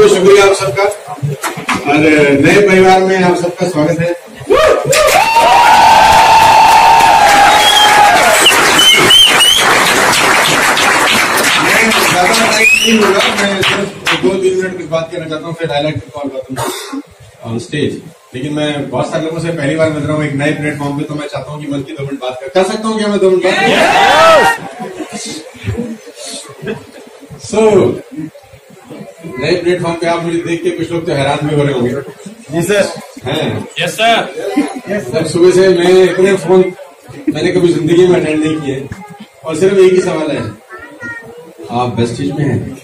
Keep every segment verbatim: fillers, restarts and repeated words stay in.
बहुत शुक्रिया आप सबका और नए परिवार में आप सबका स्वागत है। मैं ज्यादा टाइम नहीं होगा, मैं सिर्फ दो तीन मिनट की बात करना चाहता हूँ, फिर हाईलाइट कॉल करता हूँ ऑन स्टेज। लेकिन मैं बहुत सारे लोगों से पहली बार मिल रहा हूँ एक नए प्लेटफॉर्म पे, तो मैं चाहता हूँ कि मन की दो मिनट बात कर, कर सकता हूँ क्या मैं दो मिनट बात? सो नए प्लेटफॉर्म पे आप मुझे देख के कुछ लोग तो हैरान भी हो रहे होंगे। जी सर। हैं? Yes sir. Yes sir. सुबह से मैं इतने फोन मैंने कभी जिंदगी में अटेंड नहीं किए और सिर्फ एक ही सवाल है, आप वेस्टेज में हैं?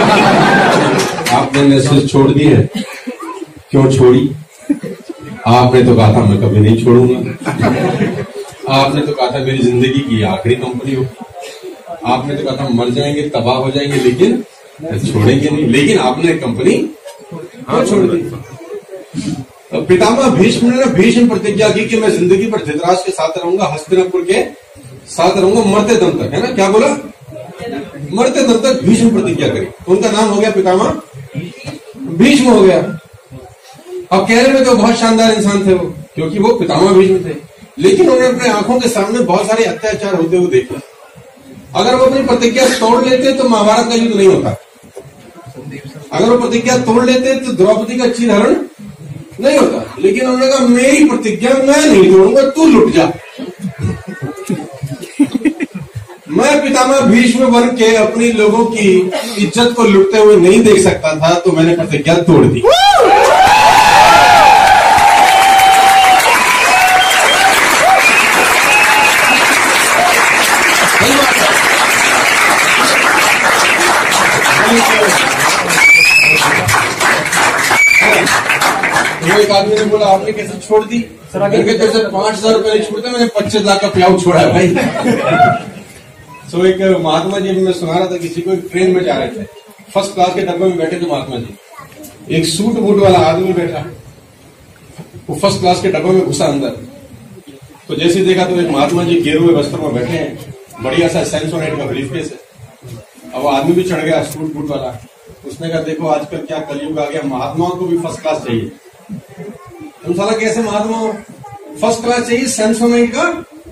आपने मैसेज छोड़ दी है, क्यों छोड़ी? आपने तो कहा था मैं कभी नहीं छोड़ूंगा। आपने तो कहा था मेरी जिंदगी की आखिरी कंपनी हो। आपने तो कहा था मर जाएंगे, तबाह हो जाएंगे, लेकिन छोड़ेंगे नहीं। लेकिन आपने कंपनी हाँ छोड़ दी। तो पितामह भीष्म ने भीष्म प्रतिज्ञा की कि मैं जिंदगी पर धृतराष्ट्र के साथ रहूंगा, हस्तिनापुर के साथ रहूंगा मरते दम तक, है ना? क्या बोला? मरते दम तक भीष्म प्रतिज्ञा करी। उनका नाम हो गया पितामह भीष्म हो गया। अब कहने में तो बहुत शानदार इंसान थे वो, क्योंकि वो पितामह भीष्म थे, लेकिन उन्होंने अपने आंखों के सामने बहुत सारे अत्याचार होते हुए देखा। अगर वो अपनी प्रतिज्ञा तोड़ लेते तो महाभारत का युद्ध नहीं होता। अगर वो प्रतिज्ञा तोड़ लेते तो द्रौपदी का चीरहरण नहीं होता। लेकिन उन्होंने कहा मेरी प्रतिज्ञा मैं नहीं तोड़ूंगा, तू लुट जा। मैं पितामह भीष्म बन के अपनी लोगों की इज्जत को लुटते हुए नहीं देख सकता था, तो मैंने प्रतिज्ञा तोड़ दी। एक आदमी ने बोला आपने कैसे छोड़ दी? कैसे पांच हजार रुपए नहीं छोड़ते? मैंने पच्चीस लाख का प्याऊ छोड़ा है भाई। सो so, एक महात्मा जी मैं सुना रहा था, किसी को एक ट्रेन में जा रहे थे, फर्स्ट क्लास के डब्बे में बैठे थे महात्मा जी। एक सूट बूट वाला आदमी बैठा, वो फर्स्ट क्लास के डब्बे में घुसा अंदर। तो जैसे देखा तो एक महात्मा जी गेरुए वस्त्र में बैठे हैं, बढ़िया सा सेंसोनेट का ब्रीफकेस है। अब वो आदमी भी चढ़ गया सूट बूट वाला। उसने कहा देखो आजकल क्या कलयुग आ गया, महात्माओं को भी फर्स्ट क्लास चाहिए। तुम साला कैसे महात्मा हो? फर्स्ट क्लास चाहिए, सैमसंग का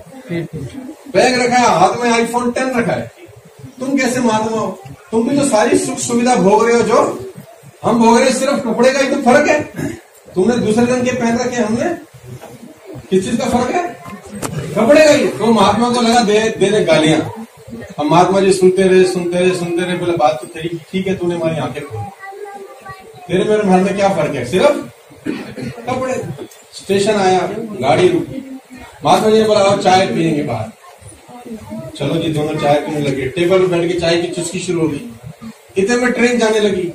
बैग रखा है, हाथ में आईफोन टेन रखा है। तुम कैसे महात्मा हो? तुम भी तो सारी सुख सुविधा भोग रहे हो जो हम भोग रहे हैं, सिर्फ कपड़े का ही तो फर्क है। तुमने दूसरे रंग के पहन रखे, हमने किस चीज का फर्क है? कपड़े का ही। तो महात्मा को लगा दे दे दे गालियां। हम महात्मा जी सुनते रहे सुनते रहे सुनते रहे बोले बात तो तेरी ठीक है, तूने हमारी आंखें खोली, तेरे मेरे घर में क्या फर्क है? सिर्फ कपड़े। स्टेशन आया, गाड़ी रुकी, महात्मा जी ने बोला और चाय पियेंगे बाहर। चलो जी, दोनों चाय पीने लगे। टेबल पर बैठ के चाय की चुस्की शुरू हो गई। इतने में ट्रेन जाने लगी।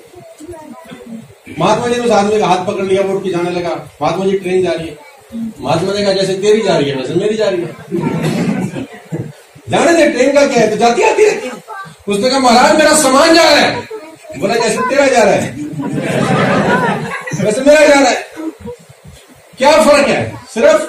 महात्मा जी ने उस आदमी का हाथ पकड़ लिया, वो उठ के जाने लगा। महात्मा जी ट्रेन जा रही है। महात्मा ने कहा जैसे तेरी जा रही है वैसे मेरी जा रही है। जाने दे, ट्रेन का क्या है, तो जाती आती रहती है। उसने कहा महाराज मेरा सामान जा रहा है। बोला जैसे तेरा जा रहा है वैसे मेरा जा रहा है, क्या फर्क है? सिर्फ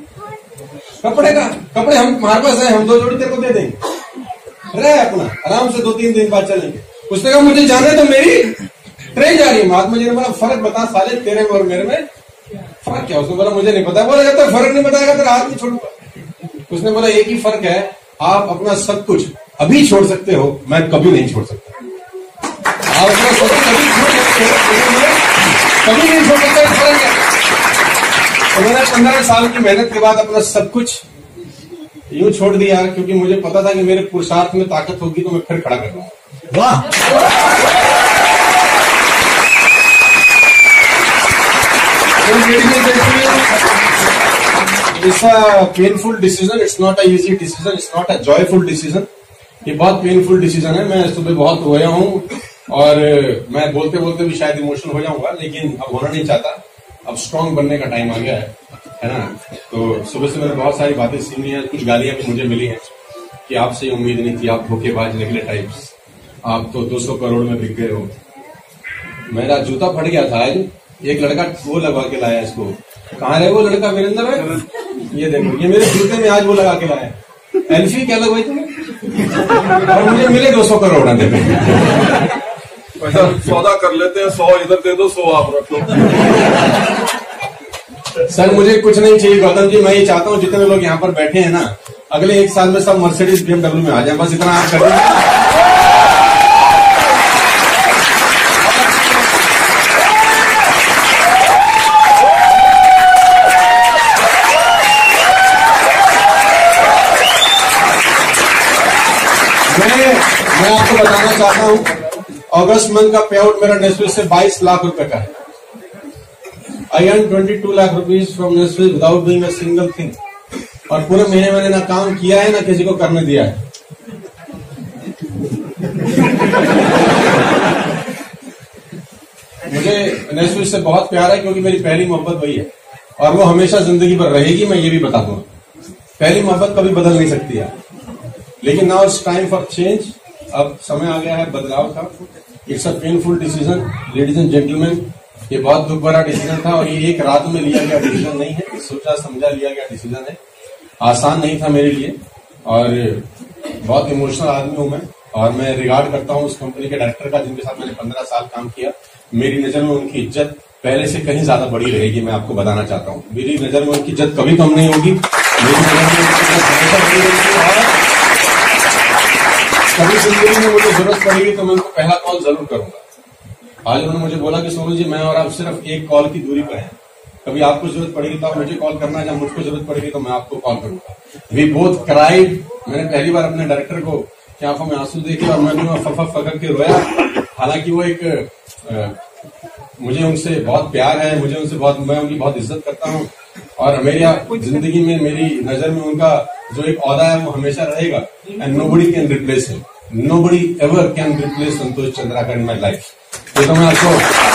कपड़े का। कपड़े हम हमारे पास है, हम दो जोड़ी तेरे को दे देंगे, रहे अपना आराम से दो तीन दिन बाद चलेंगे। उसने कहा मुझे जाने तो मेरी ट्रेन जा रही है। महात्मा जी ने बोला फर्क बता साले, तेरे में और मेरे में फर्क क्या? उसने बोला मुझे नहीं पता। बोला जब तक फर्क नहीं बताएगा तेरा हाथ नहीं छोड़ूंगा। उसने बोला एक ही फर्क है, आप अपना सब कुछ अभी छोड़ सकते हो, मैं कभी नहीं छोड़ सकता। आप अपना सब कुछ अभी छोड़ सकते हो, कभी नहीं छोड़ सकते। फर्क है। तो मैंने पंद्रह साल की मेहनत के बाद अपना सब कुछ यूं छोड़ दिया, क्योंकि मुझे पता था कि मेरे पुरुषार्थ में ताकत होगी तो मैं फिर खड़ा कर लूंगा। वाह! It's a painful decision, it's not a easy decision, it's not a joyful decision. ये बहुत पेनफुल डिसीजन है। मैं सुबह बहुत रोया हूँ और मैं बोलते बोलते भी शायद इमोशनल हो जाऊंगा, लेकिन अब होना नहीं चाहता। अब स्ट्रांग बनने का टाइम आ गया है, है ना? तो सुबह से मैंने बहुत सारी बातें सुनी है, कुछ गालियां भी मुझे मिली हैं कि आपसे उम्मीद नहीं थी, आप धोखेबाज निकले टाइप्स, आप तो दो सौ करोड़ में बिक गए हो। मेरा जूता फट गया था आज, एक लड़का वो लगा के लाया इसको। कहाँ रहे वो लड़का? वीरेंद्र है, ये देखो, ये मेरे जूते में आज वो लगा के लाया। एल्फी क्या लगवाई तुमने? और मुझे मिले दो सौ करोड़। देखो सौदा कर लेते हैं, सौ इधर दे दो, सौ आप रख लो। सर मुझे कुछ नहीं चाहिए गौतम जी, मैं ये चाहता हूँ जितने लोग यहाँ पर बैठे हैं ना, अगले एक साल में सब मर्सिडीज बीएमडब्ल्यू में आ जाए, बस इतना आप कर दीजिए। मैं मैं आपको बताना चाहता हूँ, अगस्त मंथ का पे आउट मेरा नेस्ले से बाईस लाख रुपए का है। आई अर्न बाईस lakh rupees from Nestle without doing a single thing, और पूरे महीने मैंने ना काम किया है ना किसी को करने दिया है। मुझे नेस्ले से बहुत प्यार है क्योंकि मेरी पहली मोहब्बत वही है, और वो हमेशा जिंदगी भर रहेगी। मैं ये भी बता दूंगा, पहली मोहब्बत कभी बदल नहीं सकती है। लेकिन now it's time for change. अब समय आ गया है बदलाव का। It's a painful decision ladies and gentleman, ये बहुत दुख भरा डिसीजन था, और ये एक रात में लिया गया डिसीजन नहीं है, सोचा समझा लिया गया डिसीजन है। आसान नहीं था मेरे लिए, और बहुत इमोशनल आदमी हूं मैं, और मैं रिगार्ड करता हूं उस कंपनी के डायरेक्टर का जिनके साथ मैंने पंद्रह साल काम किया। मेरी नजर में उनकी इज्जत पहले से कहीं ज्यादा बड़ी रहेगी, मैं आपको बताना चाहता हूं। मेरी नजर में उनकी इज्जत कभी कम नहीं होगी, मेरी नजर में उनकी इज्जत हमेशा बड़ी रहेगी, और कभी जिंदगी में मुझे जरूरत पड़ेगी तो मैं उनको पहला कॉल जरूर करूंगा। आज उन्होंने मुझे बोला कि सोनू जी, मैं और आप सिर्फ एक कॉल की दूरी पर हैं, कभी आपको जरूरत पड़ेगी तो आप मुझे कॉल करना, जब मुझको जरूरत पड़ेगी तो मैं आपको कॉल करूंगा। We both cried. मैंने पहली बार अपने डायरेक्टर को की आंखों में आंसू देखे और मैंने फफा फकर के रोया। हालांकि वो एक आ, मुझे उनसे बहुत प्यार है, मुझे उनसे बहुत, मैं उनकी बहुत इज्जत करता हूँ, और मेरी जिंदगी में मेरी नजर में उनका जो एक औहदा है वो हमेशा रहेगा। And nobody can replace him, nobody ever can replace Santosh Chandrakar in my life. ये तो मैं आपको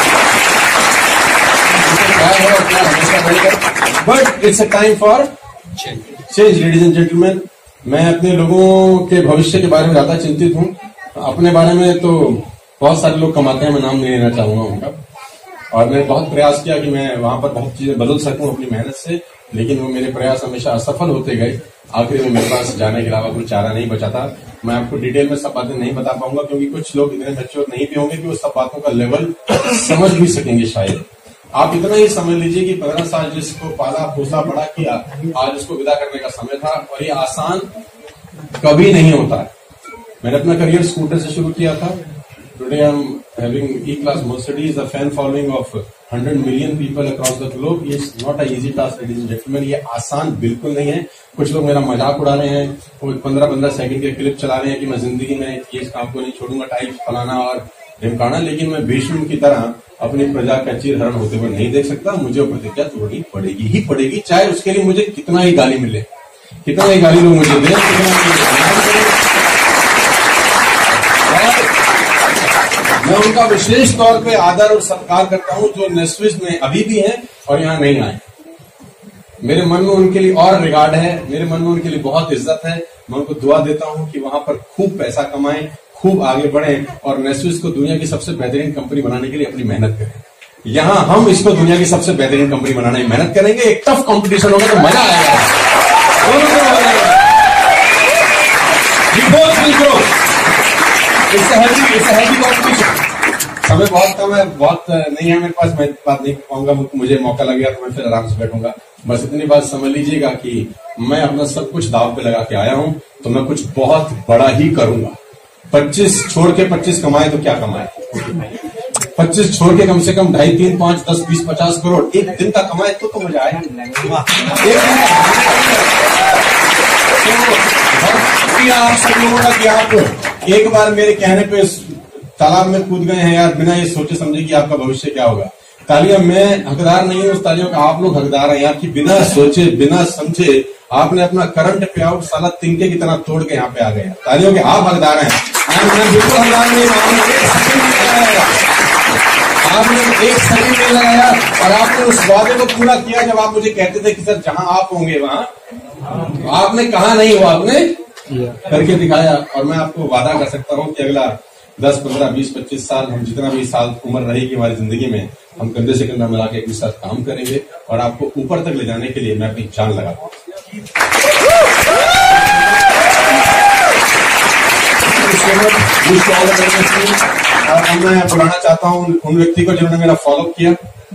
but it's a time for change ladies and gentleman. मैं अपने लोगों के भविष्य के बारे में ज्यादा चिंतित हूँ। अपने बारे में तो बहुत सारे लोग कमाते हैं, मैं नाम नहीं लेना चाहूंगा उनका, और मैंने बहुत प्रयास किया कि मैं वहां पर बहुत चीजें बदल सकूं अपनी मेहनत से, लेकिन वो मेरे प्रयास हमेशा असफल होते गए। आखिर में मेरे पास जाने के अलावा कोई चारा नहीं बचा था। मैं आपको डिटेल में सब बातें नहीं बता पाऊंगा क्योंकि कुछ लोग इतने मैच्योर नहीं भी होंगे कि वो सब बातों का लेवल समझ भी सकेंगे शायद। आप इतना ही समझ लीजिए कि पंद्रह साल जिसको पाला पोसा बड़ा किया, आज उसको विदा करने का समय था, और ये आसान कभी नहीं होता है। मैंने अपना करियर स्कूटर से शुरू किया था। Today I'm having E-class Mercedes, a fan following of one hundred million people across the globe. It's not a easy task, ladies and gentlemen. ये आसान बिल्कुल नहीं है। कुछ लोग मेरा मजाक उड़ा रहे हैं, वो पंद्रह पंद्रह सेकंड के क्लिप चला रहे हैं कि मैं जिंदगी में ये काम को नहीं छोड़ूंगा, टाइप फलाना और ढिमकाना, लेकिन मैं भीष्म की तरह अपनी प्रजा का चीरहरण होते हुए नहीं देख सकता। मुझे वो प्रतिज्ञा तोड़नी पड़ेगी ही पड़ेगी, चाहे उसके लिए मुझे कितना ही गाली मिले, कितना ही गाली लोग मुझे दे, मैं उनका विशेष तौर पे आदर और सत्कार करता हूं जो नेस्विस में अभी भी हैं और यहाँ नहीं आए। मेरे मन में उनके लिए और रिगार्ड है, मेरे मन में उनके लिए बहुत इज्जत है। मैं उनको दुआ देता हूं कि वहां पर खूब पैसा कमाएं, खूब आगे बढ़ें, और नेस्विस को दुनिया की सबसे बेहतरीन कंपनी बनाने के लिए अपनी मेहनत करें। यहाँ हम इसको दुनिया की सबसे बेहतरीन कंपनी बनाने की मेहनत करेंगे। एक टफ कंपटीशन होगा तो मजा आएगा। समय बहुत कम है, बहुत नहीं है मेरे पास, मैं बात नहीं कर पाऊंगा। मुझे मौका लगेगा तो मैं फिर आराम से बैठूंगा। बस इतनी बात समझ लीजिएगा कि मैं अपना सब कुछ दाव पे लगा के आया हूं, तो मैं कुछ बहुत बड़ा ही करूंगा। पच्चीस छोड़ के पच्चीस कमाए तो क्या कमाए, पच्चीस छोड़ के कम से कम ढाई तीन पांच दस बीस पचास करोड़ एक दिन का कमाए तो तो मजा आए। आप सब लोगों का कि आप एक बार मेरे कहने पे तालाब में कूद गए हैं यार, बिना ये सोचे समझे कि आपका भविष्य क्या होगा। तालियां मैं हकदार नहीं हूं उस तालियों का, आप लोग हकदार हैं यार कि बिना सोचे बिना समझे आपने अपना करंट पे आउट साला तिनके की तरह तोड़ के यहाँ पे आ गए। तालियों के आप हकदार हैं, मैं बिल्कुल हकदार नहीं हूं। आपने एक सेकंड नहीं लगाया और आपने उस वादे को पूरा किया जब आप मुझे कहते थे कि सर जहां आप होंगे वहां आपने कहा नहीं हुआ, आपने करके दिखाया। और मैं आपको वादा कर सकता हूं कि अगला दस पंद्रह बीस पच्चीस साल हम जितना भी साल उम्र रहेगी हमारी जिंदगी में, हम कंधे से कंधा मिला के एक साथ काम करेंगे और आपको ऊपर तक ले जाने के लिए मैं अपनी जान लगाता हूँ। और अब मैं बुलाना चाहता हूँ उन व्यक्ति को जिन्होंने मेरा फॉलो किया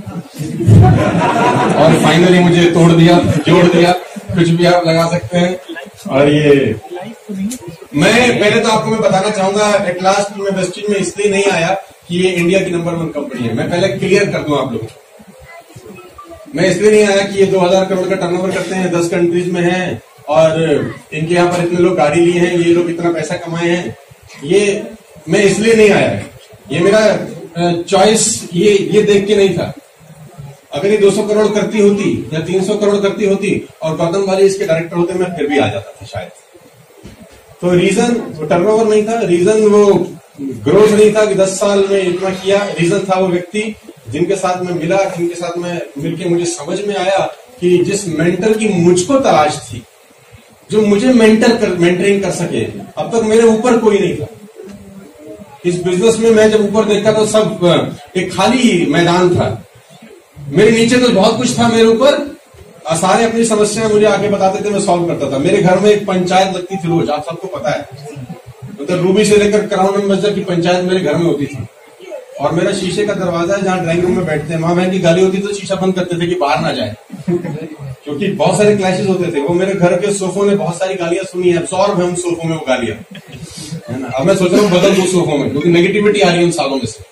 और फाइनली मुझे तोड़ दिया, जोड़ दिया, कुछ भी आप लगा सकते हैं। और ये मैं पहले तो आपको मैं बताना चाहूंगा, एट लास्ट मैं वेस्टिज में इसलिए नहीं आया कि ये इंडिया की नंबर वन कंपनी है। मैं पहले क्लियर कर दूं आप लोग, मैं इसलिए नहीं आया कि ये दो हज़ार करोड़ का टर्नओवर करते हैं, दस कंट्रीज में हैं और इनके यहाँ पर इतने लोग गाड़ी लिए हैं, ये लोग इतना पैसा कमाए हैं। ये मैं इसलिए नहीं आया, ये मेरा चॉइस ये ये देख के नहीं था। अगर ये दो सौ करोड़ करती होती या तीन सौ करोड़ करती होती और गौतम वाली इसके डायरेक्टर होते, मैं फिर भी आ जाता था शायद। तो रीजन वो टर्नओवर नहीं था, रीजन वो ग्रोथ नहीं था कि दस साल में इतना किया। रीजन था वो व्यक्ति जिनके साथ मैं मिला, जिनके साथ मैं मिलके मुझे समझ में आया कि जिस मेंटर की मुझको तलाश थी, जो मुझे मेंटर कर मेंटरिंग कर सके, अब तक मेरे ऊपर कोई नहीं था। इस बिजनेस में मैं जब ऊपर देखा तो सब एक खाली मैदान था। मेरे नीचे तो बहुत कुछ था, मेरे ऊपर सारे अपनी समस्याएं मुझे आके बताते थे, मैं सॉल्व करता था। मेरे घर में एक पंचायत लगती थी रोज, आप सबको पता है, मतलब रूबी से लेकर क्राउन एम्बेसडर की पंचायत मेरे घर में होती थी। और मेरा शीशे का दरवाजा है, जहाँ ड्राइंग रूम में बैठते हैं, माँ बहन की गाली होती तो शीशा बंद करते थे कि बाहर ना जाए, क्योंकि बहुत सारे क्लैशेस होते थे। वो मेरे घर के सोफों ने बहुत सारी गालियां सुनी है, एब्सॉर्ब है उन सोफों में वो गालियां, है ना। अब मैं सोच रहा हूँ बदल दो सोफों में, क्योंकि नेगेटिविटी आ रही है उन सालों में से।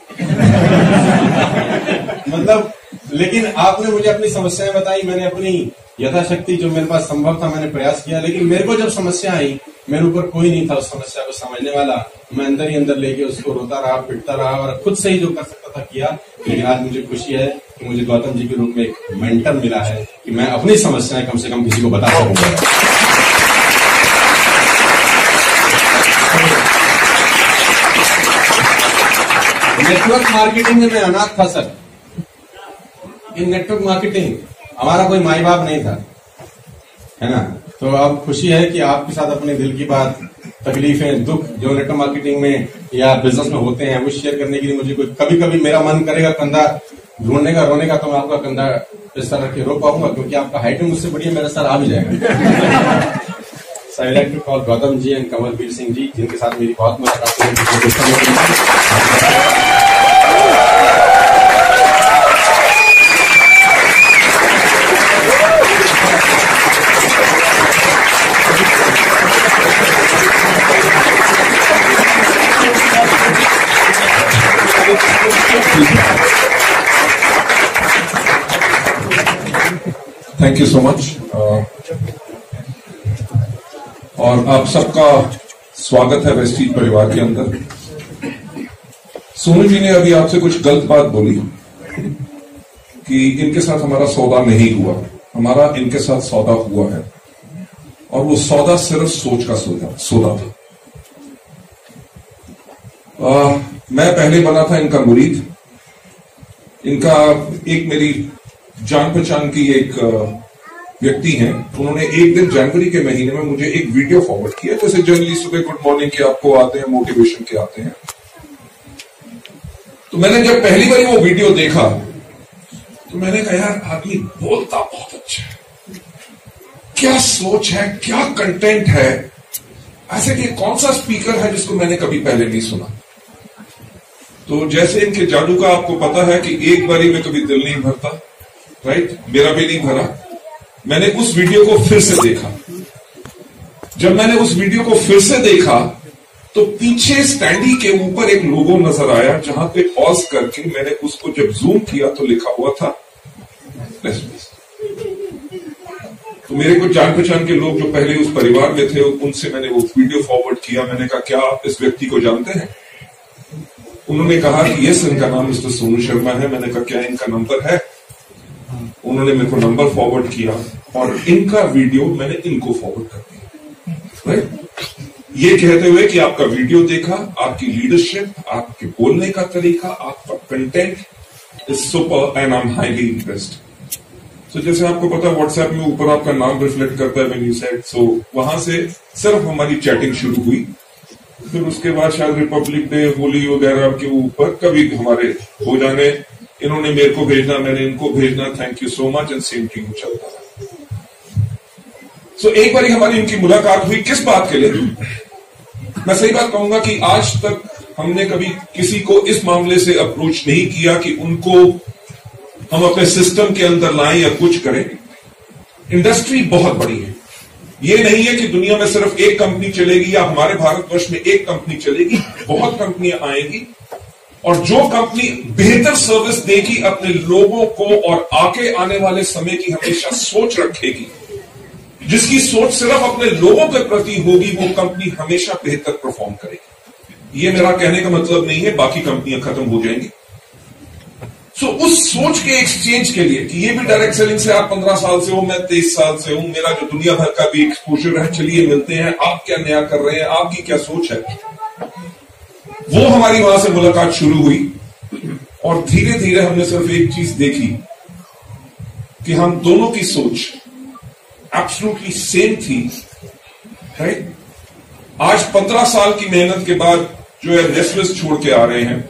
मतलब लेकिन आपने मुझे अपनी समस्याएं बताई, मैंने अपनी यथाशक्ति जो मेरे पास संभव था मैंने प्रयास किया। लेकिन मेरे को जब समस्या आई, मेरे ऊपर कोई नहीं था उस समस्या को समझने वाला। मैं अंदर ही अंदर लेके उसको रोता रहा, पिटता रहा और खुद से ही जो कर सकता था किया। लेकिन आज मुझे खुशी है कि मुझे गौतम जी के रूप में एक मेंटर मिला है कि मैं अपनी समस्याएं कम से कम किसी को बता सकूंगा। नेटवर्क मार्केटिंग में मैं अनाथ था सर। इन नेटवर्क मार्केटिंग हमारा कोई माई बाप नहीं था, है ना। तो अब खुशी है कि आपके साथ अपने दिल की बात, तकलीफें, दुख जो नेटवर्क मार्केटिंग में या बिजनेस में होते हैं वो शेयर करने के लिए मुझे कोई कभी कभी मेरा मन करेगा कंधा ढूंढने का, रोने का, तो मैं आपका कंधा इस तरह के रो पाऊंगा, क्योंकि आपका हाइट मुझसे बढ़िया मेरा सर आ भी जाएगा। So I like to call Gautam ji and Kamalveer Singh ji, जिनके साथ मेरी बहुत मुलाकात है। Thank you so much. और आप सबका स्वागत है वेस्टीज परिवार के अंदर। सोनू जी ने अभी आपसे कुछ गलत बात बोली कि इनके साथ हमारा सौदा नहीं हुआ। हमारा इनके साथ सौदा हुआ है, और वो सौदा सिर्फ सोच का सौदा सौदा था। आ, मैं पहले बना था इनका मुरीद। इनका एक मेरी जान पहचान की एक व्यक्ति हैं, उन्होंने एक दिन जनवरी के महीने में मुझे एक वीडियो फॉरवर्ड किया। जैसे जनरली सुबह गुड मॉर्निंग के आपको आते हैं, मोटिवेशन के आते हैं। तो मैंने जब पहली बार वो वीडियो देखा तो मैंने कहा यार आदमी बोलता बहुत अच्छा है, क्या सोच है, क्या कंटेंट है, ऐसे कि कौन सा स्पीकर है जिसको मैंने कभी पहले नहीं सुना। तो जैसे इनके जादू का आपको पता है कि एक बारी में कभी दिल नहीं भरता, राइट, मेरा भी नहीं भरा। मैंने उस वीडियो को फिर से देखा। जब मैंने उस वीडियो को फिर से देखा तो पीछे स्टैंडी के ऊपर एक लोगो नजर आया, जहां पे पॉज करके मैंने उसको जब जूम किया तो लिखा हुआ था लेसबीज। तो मेरे कुछ जान पहचान के लोग जो पहले उस परिवार में थे, उनसे मैंने वो वीडियो फॉरवर्ड किया। मैंने कहा क्या आप इस व्यक्ति को जानते हैं? उन्होंने कहा कि यस, इनका नाम मिस्टर सोनू शर्मा है। मैंने कहा क्या इनका नंबर है? उन्होंने मेरे को नंबर फॉरवर्ड किया और इनका वीडियो मैंने इनको फॉरवर्ड कर दिया, राइट। ये कहते हुए कि आपका वीडियो देखा, आपकी लीडरशिप, आपके बोलने का तरीका, आपका content is super and I am highly impressed. So जैसे आपको पता है व्हाट्सएप में ऊपर आपका नाम रिफ्लेक्ट करता है व्हेन यू सेड, सो वहां से सिर्फ हमारी चैटिंग शुरू हुई। फिर उसके बाद शायद रिपब्लिक डे, होली वगैरह के ऊपर कभी हमारे हो जाने, इन्होंने मेरे को भेजना, मैंने इनको भेजना, thank you so much and same to you चलता है। सो एक बार हमारी इनकी मुलाकात हुई, किस बात के लिए? मैं सही बात कहूंगा कि आज तक हमने कभी किसी को इस मामले से अप्रोच नहीं किया कि उनको हम अपने सिस्टम के अंदर लाएं या कुछ करें। इंडस्ट्री बहुत बड़ी है, ये नहीं है कि दुनिया में सिर्फ एक कंपनी चलेगी या हमारे भारतवर्ष में एक कंपनी चलेगी, बहुत कंपनियां आएंगी और जो कंपनी बेहतर सर्विस देगी अपने लोगों को और आगे आने वाले समय की हमेशा सोच रखेगी, जिसकी सोच सिर्फ अपने लोगों के प्रति होगी, वो कंपनी हमेशा बेहतर परफॉर्म करेगी। ये मेरा कहने का मतलब नहीं है बाकी कंपनियां खत्म हो जाएंगी। सो so, उस सोच के एक्सचेंज के लिए कि ये भी डायरेक्ट सेलिंग से आप पंद्रह साल से हो, मैं तेईस साल से हूं, मेरा जो दुनिया भर का भी एक्सपोजर है, चलिए मिलते हैं, आप क्या नया कर रहे हैं, आपकी क्या सोच है, वो हमारी वहां से मुलाकात शुरू हुई और धीरे धीरे हमने सिर्फ एक चीज देखी कि हम दोनों की सोच एब्सोल्युटली सेम थी, राइट। आज पंद्रह साल की मेहनत के बाद जो है नेस्ले छोड़ के आ रहे हैं।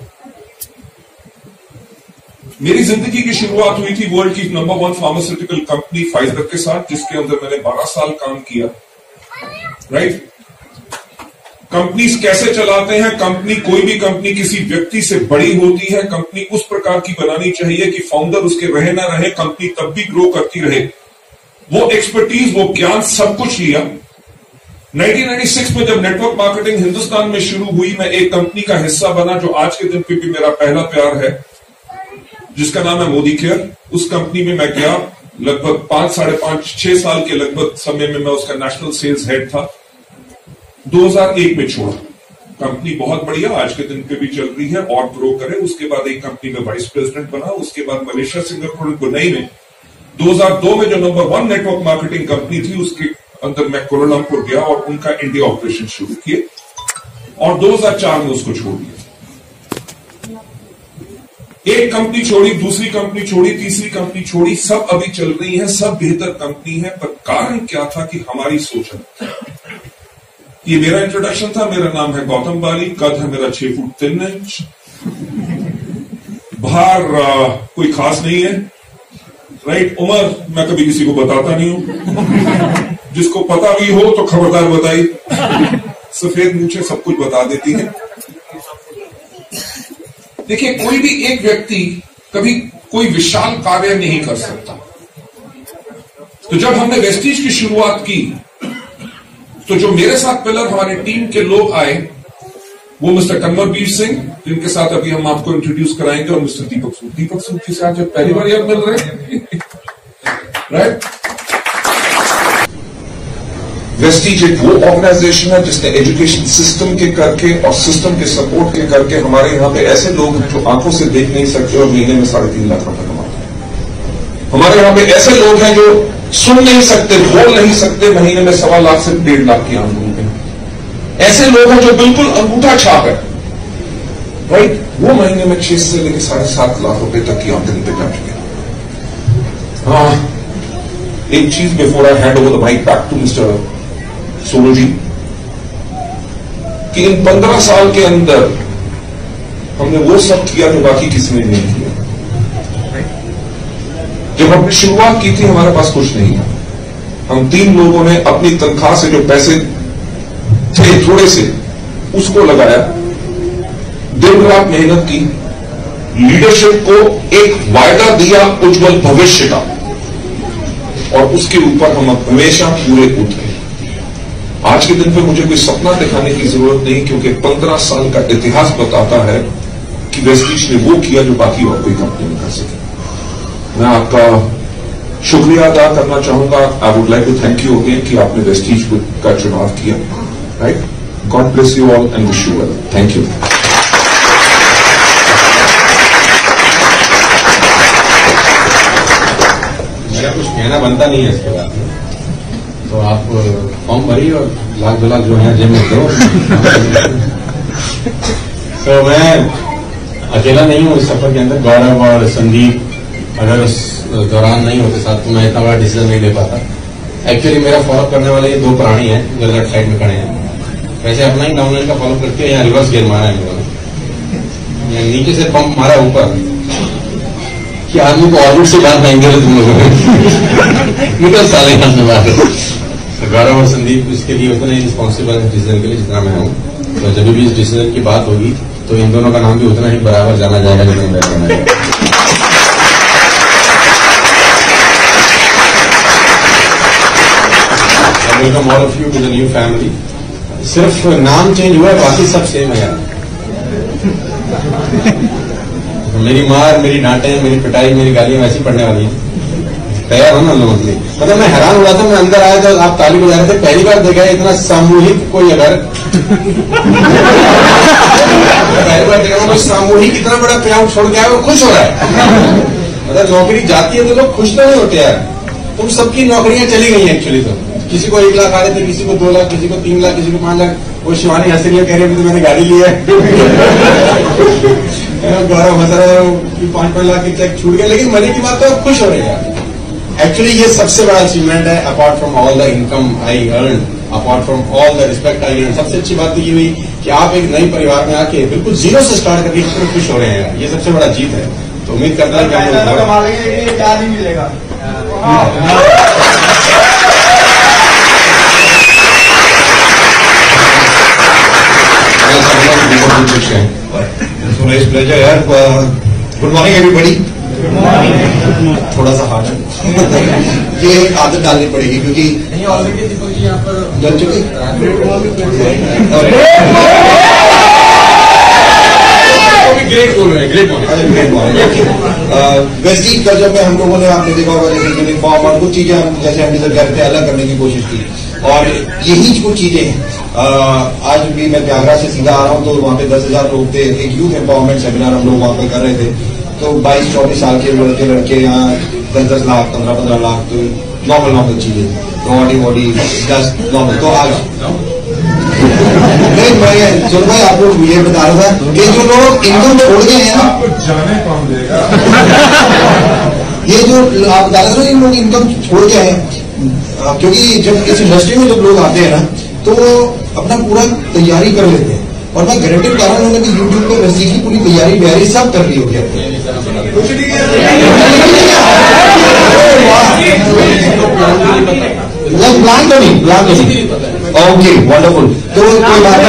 मेरी जिंदगी की शुरुआत हुई थी वर्ल्ड की number one pharmaceutical company Pfizer के साथ, जिसके अंदर मैंने बारह साल काम किया, राइट। कंपनीज कैसे चलाते हैं, कंपनी कोई भी कंपनी किसी व्यक्ति से बड़ी होती है, कंपनी उस प्रकार की बनानी चाहिए कि फाउंडर उसके रहे ना रहे, कंपनी तब भी ग्रो करती रहे। वो एक्सपर्टीज, वो ज्ञान सब कुछ लिया। नाइनटीन नाइंटी सिक्स में जब नेटवर्क मार्केटिंग हिंदुस्तान में शुरू हुई, मैं एक कंपनी का हिस्सा बना जो आज के दिन पे भी मेरा पहला प्यार है, जिसका नाम है मोदी केयर। उस कंपनी में मैं गया, लगभग पांच साढ़े पांच छह साल के लगभग समय में मैं उसका नेशनल सेल्स हेड था। दो हज़ार एक में छोड़ा। कंपनी बहुत बढ़िया आज के दिन पे भी चल रही है और ग्रो करे। उसके बाद एक कंपनी में वाइस प्रेसिडेंट बना। उसके बाद मलेशिया, सिंगापुर, दुबई में दो हज़ार दो में जो number one network marketing company थी उसके अंदर मैं कोलालमपुर गया और उनका इंडिया ऑपरेशन शुरू किए और दो हज़ार चार में उसको छोड़ दिया। एक कंपनी छोड़ी, दूसरी कंपनी छोड़ी, तीसरी कंपनी छोड़ी, सब अभी चल रही है, सब बेहतर कंपनी है। पर कारण क्या था कि हमारी सोच है। ये मेरा इंट्रोडक्शन था। मेरा नाम है गौतम बाली, कद है मेरा छह फुट तीन इंच, बाहर आ, कोई खास नहीं है, राइट। उम्र मैं कभी किसी को बताता नहीं हूं, जिसको पता भी हो तो खबरदार बताई, सफेद मूछें सब कुछ बता देती है। देखिए, कोई भी एक व्यक्ति कभी कोई विशाल कार्य नहीं कर सकता। तो जब हमने वेस्टीज की शुरुआत की तो जो मेरे साथ पिलर हमारे टीम के लोग आए वो मिस्टर कन्वरवीर सिंह, जिनके साथ अभी हम आपको इंट्रोड्यूस कराएंगे, और मिस्टर दीपक सूद। दीपक सूद के साथ जब पहली बार यार मिल रहे राइट। वेस्टीज एक वो ऑर्गेनाइजेशन है जिसने एजुकेशन सिस्टम के करके और सिस्टम के सपोर्ट के करके हमारे यहाँ पे ऐसे लोग हैं जो आंखों से देख नहीं सकते और महीने में साढ़े तीन लाख रुपए कमाते हैं। हमारे यहाँ पे ऐसे लोग हैं जो सुन नहीं सकते, बोल नहीं सकते, महीने में सवा लाख से डेढ़ लाख की आमदनी है। ऐसे लोग हैं जो बिल्कुल अंगूठा छाप है, राइट, वो महीने में छह से लेकर साढ़े सात लाख रुपए तक की आमदनी पे जा चुके हैं। हाँ, एक चीज before I hand over the mike back to mister Sonu ji, कि इन पंद्रह साल के अंदर हमने वो सब किया जो बाकी किसी ने नहीं किया। जब हमने शुरुआत की थी हमारे पास कुछ नहीं था। हम तीन लोगों ने अपनी तनख्वाह से जो पैसे थे थोड़े से, उसको लगाया, दिन रात मेहनत की, लीडरशिप को एक वायदा दिया उज्जवल भविष्य का, और उसके ऊपर हम हमेशा पूरे उतरे। आज के दिन पे मुझे कोई सपना दिखाने की जरूरत नहीं, क्योंकि पंद्रह साल का इतिहास बताता है कि वेस्टीज ने वो किया जो बाकी और कोई कंपनी नहीं कर सके। मैं आपका शुक्रिया अदा करना चाहूंगा। I would like to thank you again कि आपने वेस्टीज का चुनाव किया, right. God bless you all and wish you well. Thank you. मेरा कुछ कहना बनता नहीं है इसके बाद, तो आप फॉर्म भरिए और लाख दो लाख जो है जेब में दो। तो मैं अकेला नहीं हूँ इस सफर के अंदर। गौरव और संदीप अगर उस दौरान नहीं होते साथ तो मैं इतना बड़ा डिसीजन नहीं ले पाता। एक्चुअली मेरा फॉलो करने वाले ये दो प्राणी हैं जो लेफ्ट साइड में खड़े हैं। वैसे अपना ही डाउनलाइन का फॉलो करके यहाँ रिवर्स गियर मारा है लोगों ने, नीचे से पंप मारा ऊपर कि आदमी को ऑर्बिट से बाहर फेंक तुम लोगों ने निकल साले यहाँ से बाहर। गौरव और संदीप इसके लिए उतने ही रिस्पॉन्सिबल है डिसीजन के लिए जितना मैं हूँ। तो जब भी इस डिसीजन की बात होगी तो इन दोनों का नाम भी उतना ही बराबर जाना जाएगा जितना मेरा जाना जाएगा। Welcome all of you to the new family. सिर्फ नाम चेंज हुआ है, बाकी सब सेम है यार। मेरी मार, मेरी डांटे, मेरी पिटाई, मेरी गालियां वैसी पड़ने वाली हैं। तैयार हो ना लोगों के लिए? मतलब मैं हैरान हुआ था, मैं अंदर आया था, आप ताली बजा रहे थे, पहली बार देखा है इतना सामूहिक कोई अगर पहली बार देखा कोई सामूहिक इतना बड़ा प्याउट छोड़ के आया, वो खुश हो रहा है। मतलब नौकरी जाती है तो लोग खुश तो नहीं होते यार। तुम सबकी नौकरियां चली गई हैं एक्चुअली। तो किसी को एक लाख आ रहे थे, किसी को दो लाख, किसी को तीन लाख, किसी को पांच लाख। वो शिवानी हंस रही है, कह रही है मैंने गाड़ी ली है। गौरव हंस रहा है, पांच पांच लाख के चेक छूट गए, लेकिन मनी की बात तो आप खुश हो रहे हैं। एक्चुअली ये सबसे बड़ा अचीवमेंट है, apart from all the income I earn, apart from all the respect I earn. सबसे अच्छी बात तो ये हुई कि आप एक नई परिवार में आके बिल्कुल जीरो से स्टार्ट करके इतने खुश हो रहे हैं। ये सबसे बड़ा जीत है। तो उम्मीद करता है कि आप लोग क्या नहीं मिलेगा। यार गुड मॉर्निंग एवरीबॉडी। थोड़ा सा हार्ड है, ये एक आदत डालनी पड़ेगी क्योंकि ऑलरेडी दीपक जी यहाँ पर जल चुके। ग्रेट बोल रहे हैं, great great morning. Vestige culture में हम लोगों ने, आपने देखा होगा जैसे यूनिफॉर्म और कुछ चीजें हम जैसे हम इधर घर पे अलग करने की कोशिश की, और यही कुछ चीजें हैं। आज भी मैं प्रयागराज से सीधा आ रहा हूँ, तो वहाँ पे दस हजार लोग थे, एक यूथ एम्पावरमेंट सेमिनार हम लोग वहाँ पे कर रहे थे। तो बाईस चौबीस साल के लड़के लड़के यहाँ दस दस लाख पंद्रह पंद्रह लाख, तो नॉर्मल नॉर्मल चीजें, बॉडी बॉडी जस्ट नॉर्मल। तो आज नहीं, मैं सुन भाई आपको ये बता रहा था कि जो लोग इनकम छोड़ गए हैं ना, जाने कौन देगा। ये जो आप बता रहे थे इन लोग इनकम छोड़ गए हैं, क्योंकि जब इस इंडस्ट्री में जब लोग आते हैं ना तो अपना पूरा तैयारी कर लेते हैं। और मैं गारंटी बता रहा हूँ, उन्होंने भी यूट्यूब पे वेस्टीज की पूरी तैयारी व्यारी सब कर ली होगी। प्लान तो नहीं, प्लान तो नहीं। Okay wonderful. तो कोई बात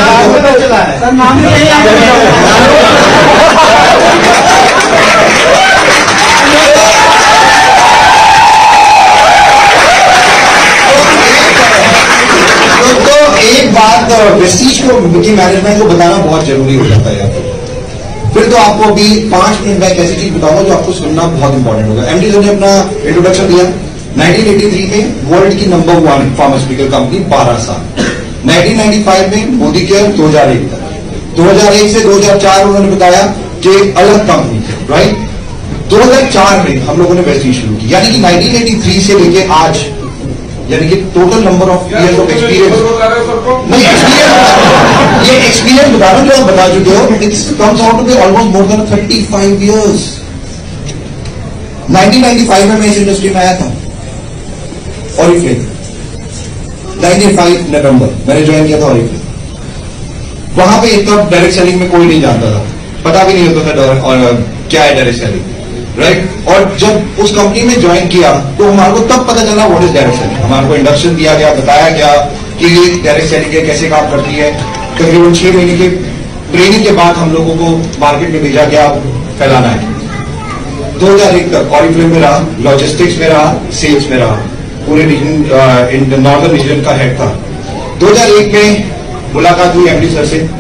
एक बात वेस्टीज को की मैनेजमेंट को बताना बहुत जरूरी हो जाता है। फिर तो आपको अभी पांच मिनट में एक ऐसी चीज बताऊंगा जो आपको सुनना बहुत इंपॉर्टेंट होगा। एमडी ने अपना इंट्रोडक्शन दिया नाइनटीन एटी थ्री में, वर्ल्ड की नंबर वन फार्मास्यूटिकल कंपनी बारह साल। नाइनटीन नाइंटी फाइव में मोदी केयर दो हजार एक तक, दो हजार एक से दो हजार चार उन्होंने बताया कि अलग कंपनी थी, राइट। दो हजार चार में हम लोगों ने वेस्टीज शुरू की, यानी कि नाइनटीन एटी थ्री से लेके आज, यानी कि total number of years of experience. नहीं, एक्सपीरियंस ये एक्सपीरियंस बता रहा हूं जो आप बता चुके हो। It comes out to be almost more than thirty five years. Nineteen ninety five में मैं इस इंडस्ट्री में आया था, ऑरिफ्लेम नाइंटी फाइव नवंबर मैंने ज्वाइन किया था ऑरिफ्लेम। वहां पे इतना डायरेक्ट सेलिंग में कोई नहीं जानता था, पता भी नहीं होता था और क्या है डायरेक्ट सेलिंग, राइट। और जब उस कंपनी में ज्वाइन किया तो हमारे को तब पता चला व्हाट इज डायरेक्ट सेलिंग। हमारे को इंडक्शन दिया गया, बताया गया कि डायरेक्ट सेलिंग कैसे काम करती है। तकरीबन छह महीने की ट्रेनिंग के बाद हम लोगों को मार्केट में भेजा गया, फैलाना है। दो हजार एक तक ऑरिफ्लेम में रहा, लॉजिस्टिक्स में रहा, सेल्स में रहा, पूरे रीजन नॉर्दर्न रीजन का हेड था। दो हजार एक में मुलाकात हुई एमडी सर से,